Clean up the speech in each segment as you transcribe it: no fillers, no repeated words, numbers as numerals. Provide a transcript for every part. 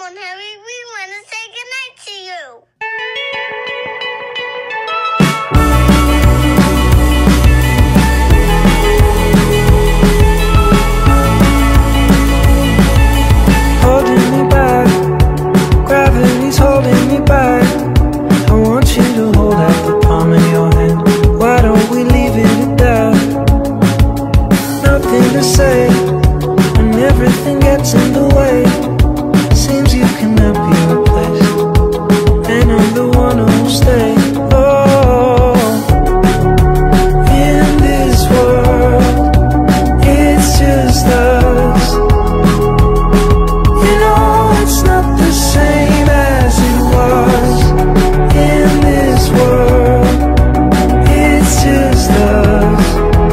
phone, Harry. We want to say goodnight to you. Holding me back, gravity's holding me back. I want you to hold out the palm of your hand. Why don't we leave it at that? Nothing to say when everything gets in the way. Seems you cannot be replaced, and I'm the one who'll stay. Oh, in this world, it's just us. You know it's not the same as it was. In this world, it's just us.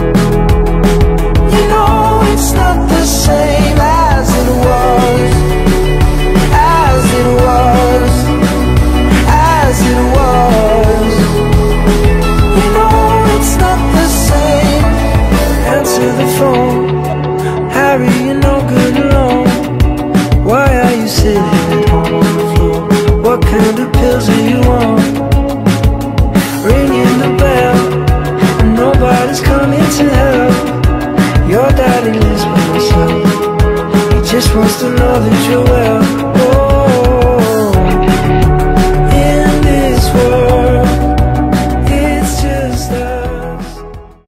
You know it's not the same as it was. As it was. As it was. You know it's not the same. Answer the phone, Harry, you're no good alone. Why are you sitting at home on the floor? What kind of pills are you on? Ringing the bell, and nobody's coming to help. Your daddy lives by himself. He just wants to know that you're well.